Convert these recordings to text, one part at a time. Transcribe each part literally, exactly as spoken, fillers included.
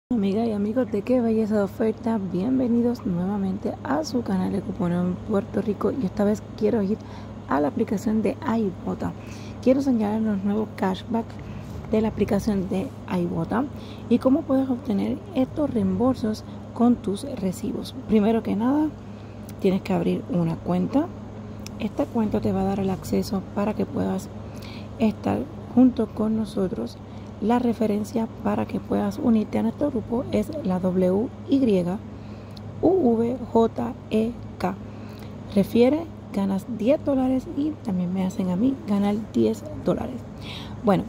Amigas y amigos de Qué Belleza de Oferta, bienvenidos nuevamente a su canal de cupones en Puerto Rico, y esta vez quiero ir a la aplicación de iBota. Quiero enseñar los nuevos cashback de la aplicación de iBota y cómo puedes obtener estos reembolsos con tus recibos. Primero que nada, tienes que abrir una cuenta. Esta cuenta te va a dar el acceso para que puedas estar junto con nosotros. La referencia para que puedas unirte a nuestro grupo es la W Y U V J E K. Refiere, ganas diez dólares y también me hacen a mí ganar diez dólares. Bueno,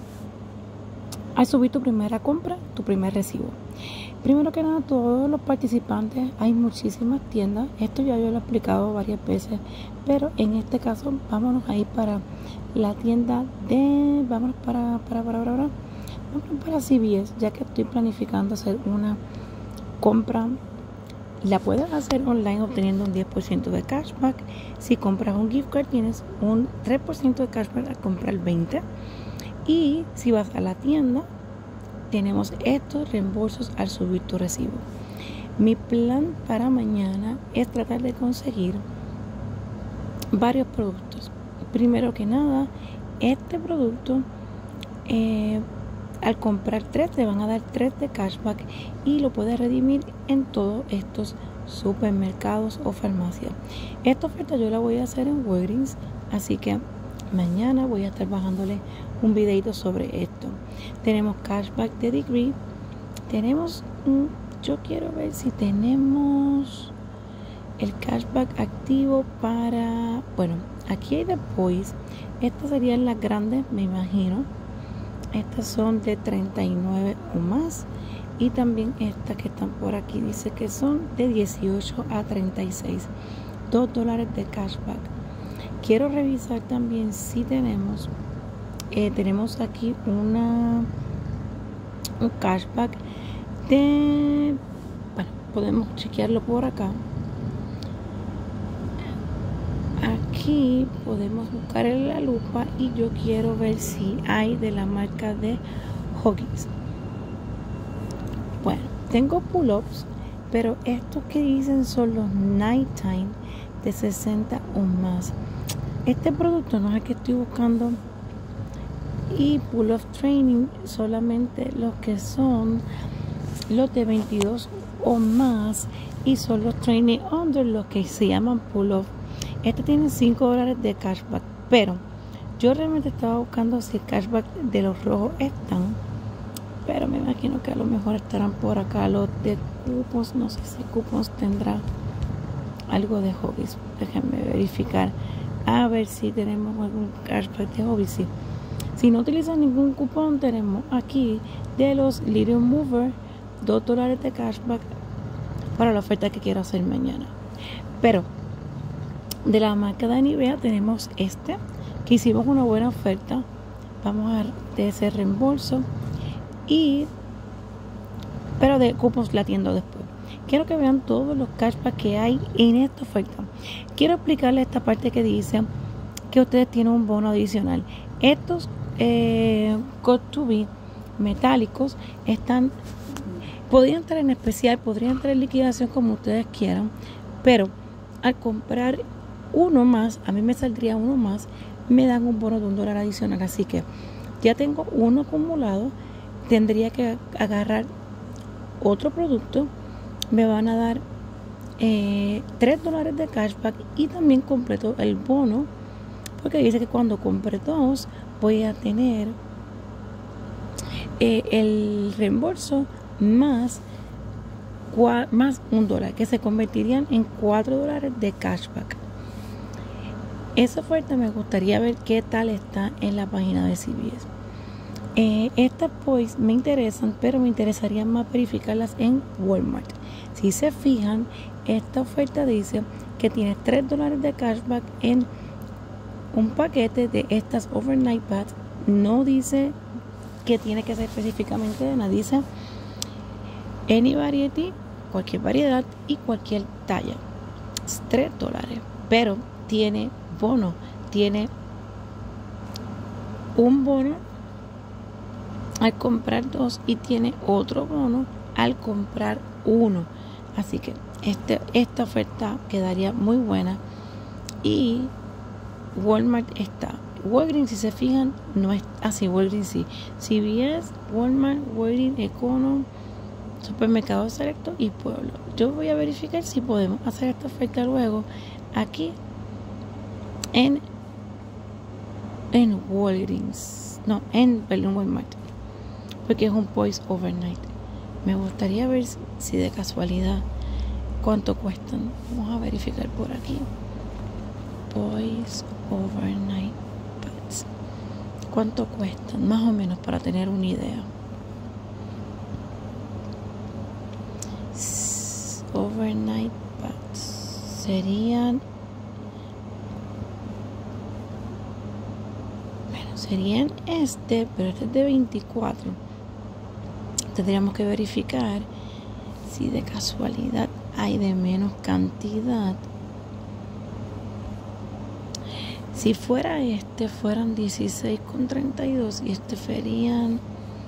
al subir tu primera compra, tu primer recibo. Primero que nada, todos los participantes, hay muchísimas tiendas. Esto ya yo lo he explicado varias veces, pero en este caso vámonos a ir para la tienda de... Vámonos para... para, para, para, para para C V S, ya que estoy planificando hacer una compra. La puedes hacer online obteniendo un diez por ciento de cashback. Si compras un gift card tienes un tres por ciento de cashback al comprar veinte, y si vas a la tienda tenemos estos reembolsos al subir tu recibo. Mi plan para mañana es tratar de conseguir varios productos. Primero que nada, este producto eh, al comprar tres te van a dar tres de cashback y lo puedes redimir en todos estos supermercados o farmacias. Esta oferta yo la voy a hacer en Walgreens, así que mañana voy a estar bajándole un videito sobre esto. Tenemos cashback de Degree. Tenemos, yo quiero ver si tenemos el cashback activo para, bueno, aquí hay de Boys. Estas serían las grandes, me imagino. Estas son de treinta y nueve o más, y también estas que están por aquí dice que son de dieciocho a treinta y seis, dos dólares de cashback. Quiero revisar también si tenemos eh, tenemos aquí una un cashback de, bueno, podemos chequearlo por acá. Aquí podemos buscar en la lupa y yo quiero ver si hay de la marca de Huggies. Bueno, tengo pull-ups, pero estos que dicen son los Nighttime de sesenta o más. Este producto no es el que estoy buscando, y pull-up training solamente los que son los de veintidós o más, y son los training under los que se llaman pull-up. Este tiene cinco dólares de cashback, pero yo realmente estaba buscando si el cashback de los rojos están, pero me imagino que a lo mejor estarán por acá los de cupos. No sé si cupos tendrá algo de hobbies. Déjenme verificar a ver si tenemos algún cashback de hobbies. Sí. Si no utilizan ningún cupón, tenemos aquí de los Little Mover dos dólares de cashback para la oferta que quiero hacer mañana. Pero de la marca de Nivea tenemos este, que hicimos una buena oferta. Vamos a ver de ese reembolso, y pero de cupos la atiendo después. Quiero que vean todos los cashback que hay en esta oferta. Quiero explicarles esta parte que dice que ustedes tienen un bono adicional. Estos eh, Got to Be metálicos están, podrían estar en especial, podrían estar en liquidación, como ustedes quieran, pero al comprar uno más, a mí me saldría uno más, me dan un bono de un dólar adicional. Así que ya tengo uno acumulado, tendría que agarrar otro producto, me van a dar eh, tres dólares de cashback, y también completo el bono, porque dice que cuando compre dos voy a tener eh, el reembolso más más un dólar, que se convertirían en cuatro dólares de cashback. Esa oferta me gustaría ver qué tal está en la página de C V S. Eh, estas pues me interesan, pero me interesaría más verificarlas en Walmart. Si se fijan, esta oferta dice que tiene tres dólares de cashback en un paquete de estas overnight pads. No dice que tiene que ser específicamente de nada, dice any variety, cualquier variedad y cualquier talla. Es tres dólares, pero tiene bono, tiene un bono al comprar dos, y tiene otro bono al comprar uno. Así que este, esta oferta quedaría muy buena. Y Walmart está. Walgreens, si se fijan, no es así. Walgreens sí. C V S, Walmart, Walgreens, Econo, Supermercado Selecto y Pueblo. Yo voy a verificar si podemos hacer esta oferta luego aquí en en Walgreens, no, en perdón, Walmart, porque es un Poise Overnight. Me gustaría ver si de casualidad cuánto cuestan. Vamos a verificar por aquí. Poise Overnight Pads. ¿Cuánto cuestan? Más o menos para tener una idea. Overnight Pads serían bueno, serían este, pero este es de veinticuatro. Tendríamos que verificar si de casualidad hay de menos cantidad. Si fuera este, fueran dieciséis con treinta y dos y este serían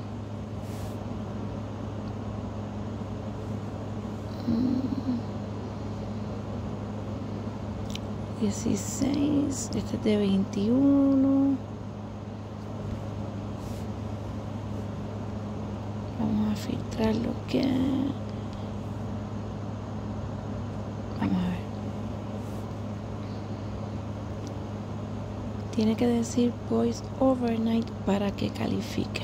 dieciséis, este es de veintiuno. Vamos a filtrar lo que vamos a ver. Tiene que decir Poise Overnight para que califique.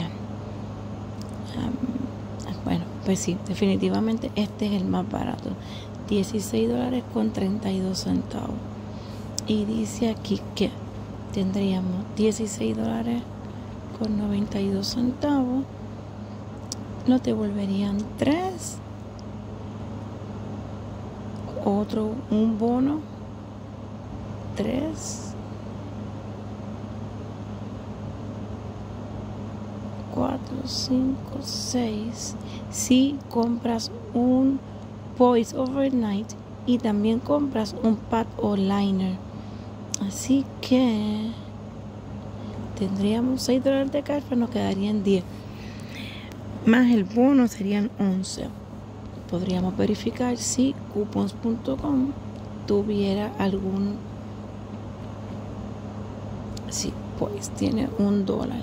Um, bueno, pues sí, definitivamente este es el más barato. dieciséis dólares con treinta y dos centavos. Y dice aquí que tendríamos dieciséis dólares con noventa y dos centavos. Nos devolverían tres. Otro, un bono. tres. cuatro, cinco, seis. Si compras un Poise Overnight y también compras un pad o liner. Así que tendríamos seis dólares de cashback, nos quedarían diez. Más el bono serían once. Podríamos verificar si coupons punto com tuviera algún. Sí, pues tiene un dólar.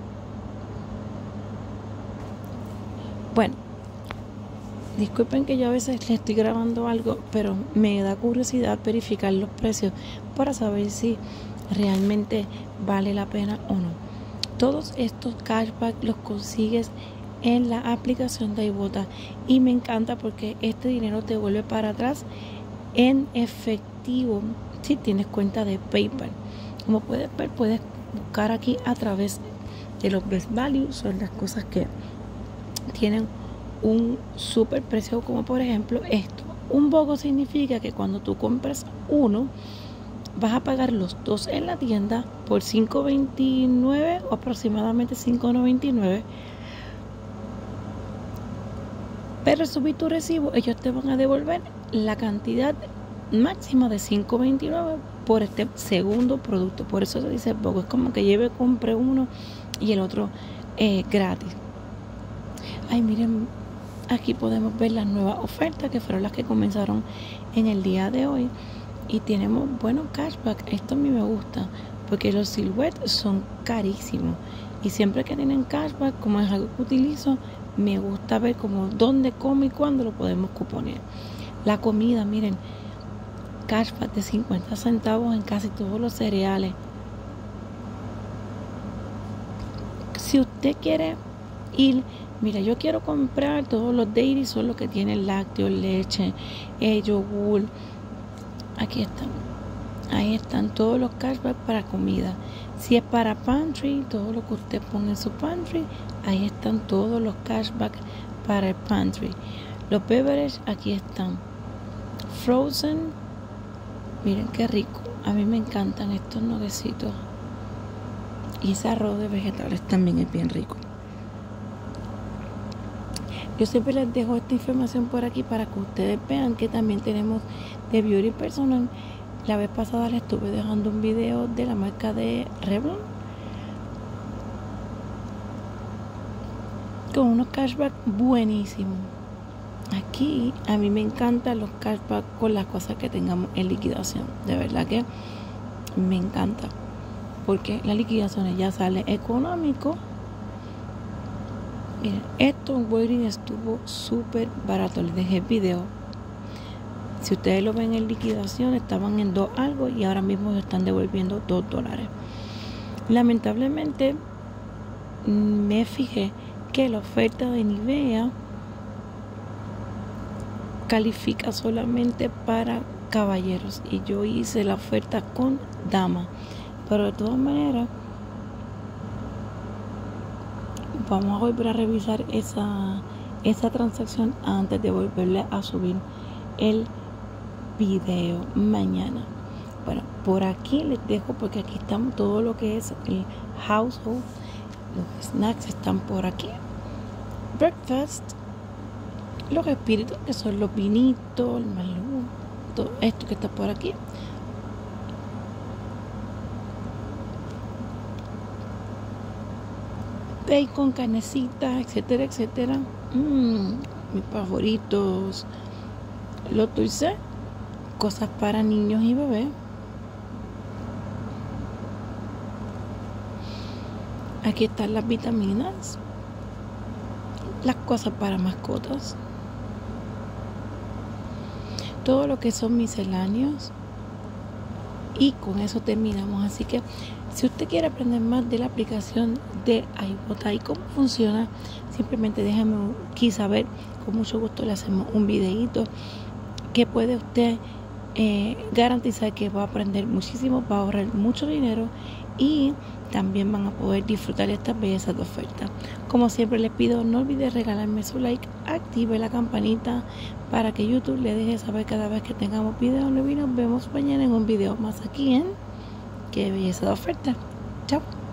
Bueno, disculpen que yo a veces le estoy grabando algo, pero me da curiosidad verificar los precios para saber si realmente vale la pena o no. Todos estos cashback los consigues en la aplicación de iBota y me encanta porque este dinero te vuelve para atrás en efectivo si tienes cuenta de PayPal. Como puedes ver, puedes buscar aquí a través de los best value. Son las cosas que tienen un super precio, como por ejemplo esto. Un BOGO significa que cuando tú compras uno vas a pagar los dos en la tienda por cinco veintinueve o aproximadamente cinco noventa y nueve, pero subir tu recibo, ellos te van a devolver la cantidad máxima de cinco veintinueve por este segundo producto. Por eso se dice BOGO. Es como que lleve, compre uno y el otro eh, gratis. Ay, miren, aquí podemos ver las nuevas ofertas que fueron las que comenzaron en el día de hoy. Y tenemos buenos cashback. Esto a mí me gusta porque los silhouettes son carísimos. Y siempre que tienen cashback, como es algo que utilizo, me gusta ver como dónde, cómo y cuándo lo podemos cuponear. La comida, miren, cashback de cincuenta centavos en casi todos los cereales. Si usted quiere ir, mira, yo quiero comprar todos los dairy, son los que tienen lácteos, leche, eh, yogur. Aquí están. Ahí están todos los cashback para comida. Si es para pantry, todo lo que usted ponga en su pantry, ahí están todos los cashback para el pantry. Los beverages, aquí están. Frozen, miren qué rico. A mí me encantan estos nuggecitos. Y ese arroz de vegetales también es bien rico. Yo siempre les dejo esta información por aquí para que ustedes vean que también tenemos de beauty personal. La vez pasada les estuve dejando un video de la marca de Revlon con unos cashback buenísimos. Aquí a mí me encantan los cashback con las cosas que tengamos en liquidación. De verdad que me encanta. Porque las liquidaciones ya salen económico. Miren, esto en Walgreens estuvo súper barato. Les dejé el video. Si ustedes lo ven en liquidación, estaban en dos algo y ahora mismo se están devolviendo dos dólares. Lamentablemente me fijé que la oferta de Nivea califica solamente para caballeros y yo hice la oferta con dama, pero de todas maneras vamos a volver a revisar esa esa transacción antes de volverle a subir el video mañana. Bueno, por aquí les dejo porque aquí están todo lo que es el household. Los snacks están por aquí. Breakfast, los espíritus que son los vinitos, el malú, todo esto que está por aquí. Bacon, carnecita, etcétera, etcétera. Mmm, mis favoritos. Los dulces, cosas para niños y bebés. Aquí están las vitaminas, las cosas para mascotas, todo lo que son misceláneos. Y con eso terminamos. Así que si usted quiere aprender más de la aplicación de iBota y cómo funciona, simplemente déjame aquí saber. Con mucho gusto le hacemos un videito que puede usted eh, garantizar que va a aprender muchísimo, va a ahorrar mucho dinero y también van a poder disfrutar estas bellezas de oferta. Como siempre les pido, no olvide regalarme su like, active la campanita para que YouTube le deje saber cada vez que tengamos videos nuevos y nos vemos mañana en un video más aquí en Qué Belleza de Oferta. Chao.